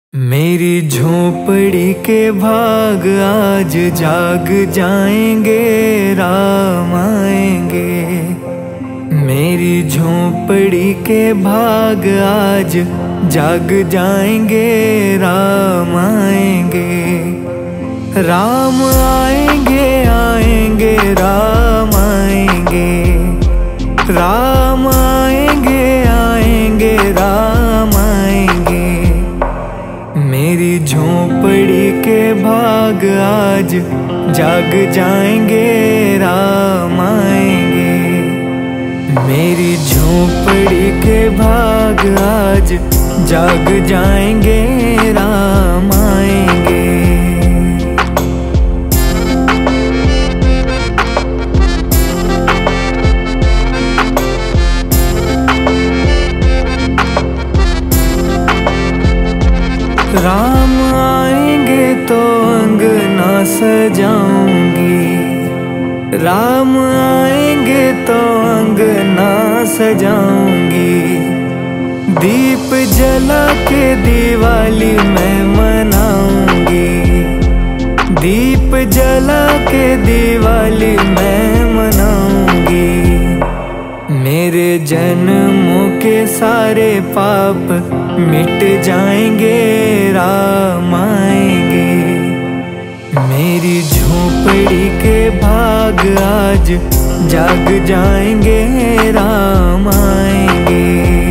मेरी झोपड़ी के भाग आज जाग जाएंगे, राम आएंगे। मेरी झोपड़ी के भाग आज जाग जाएंगे, राम आएंगे। राम आएंगे आएंगे राम आएंगे, राम आएंगे आएंगे राम आएंगे। मेरी झोपड़ी के भाग आज जाग जाएंगे, राम आएंगे। मेरी झोपड़ी के भाग आज जाग जाएंगे, राम आएंगे। राम आएंगे तो अंगना सजाऊंगी, राम आएंगे तो अंगना सजाऊंगी। दीप जला के दिवाली मैं मनाऊंगी, दीप जला के दिवाली मैं मनाऊंगी। मेरे जन्मों के सारे पाप मिट जाएंगे, राम आएंगे। मेरी झोपड़ी के भाग आज जाग जाएंगे, राम आएंगे।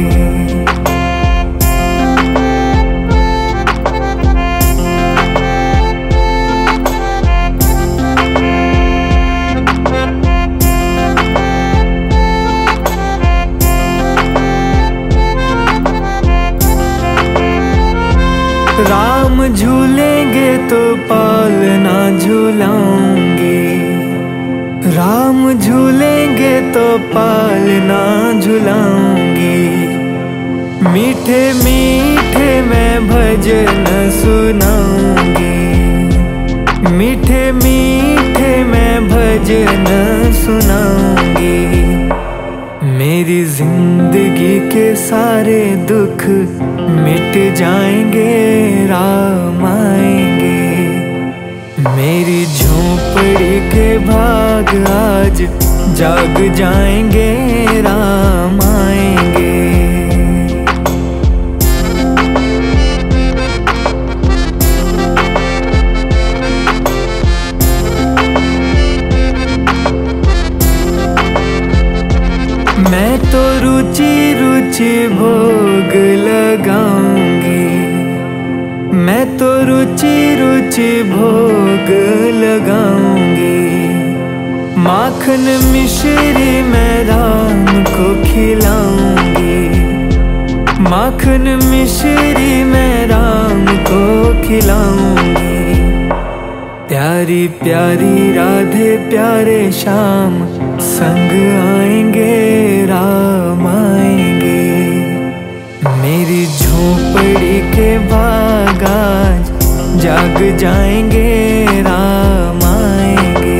राम झूलेंगे तो पालना झूलाऊंगी, राम झूलेंगे तो पालना झूलाऊंगी। मीठे मीठे मैं भजन सुनाऊंगी, मीठे मीठे मैं भजन सुनाऊंगी। मेरी जिंदगी के सारे दुख मिट जाएंगे, राम आएंगे। मेरी झोपड़ी के भाग आज जाग जाएंगे, राम आएंगे। मैं तो रुचि रुचि भोग लगाऊंगी, मैं तो रुचि रुचि भोग लगाऊंगी। माखन मिश्री मैं राम को खिलाऊंगी, माखन मिश्री मैं राम को खिलाऊंगी। प्यारी प्यारी राधे प्यारे श्याम संग आएंगे, राम आएंगे। मेरी झोपड़ी के भाग आज जाग जाएंगे, राम आएंगे।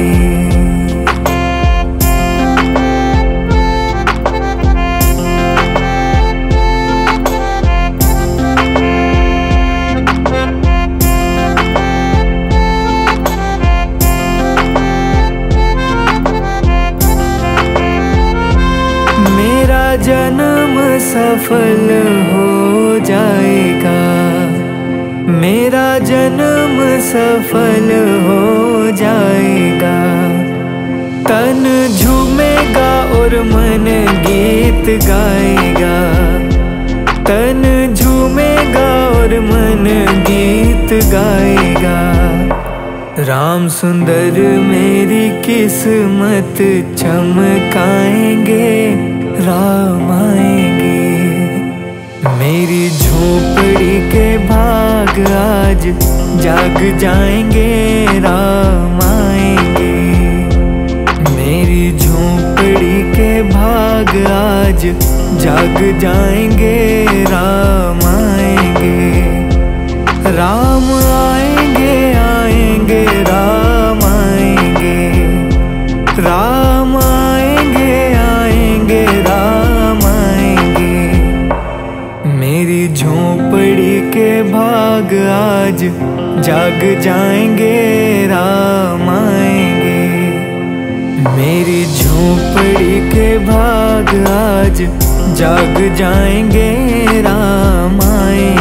मेरा जन्म सफल हो जाएगा, मेरा जन्म सफल हो जाएगा। तन झूमेगा और मन गीत गाएगा, तन झूमेगा और मन गीत गाएगा। राम सुंदर मेरी किस्मत चमकाएंगे, राम आएंगे। मेरी झोपड़ी के भाग आज जाग जाएंगे, राम आएंगे। मेरी झोपड़ी के भाग आज जाग जाएंगे, राम आएंगे। राम आएंगे आएंगे राम आएंगे, राम आएंगे आएंगे राम आएंगे। मेरी झोपड़ी के भाग आज जाग जाएंगे, राम आएंगे। मेरी झोपड़ी के भाग आज जाग जाएंगे, राम आएंगे।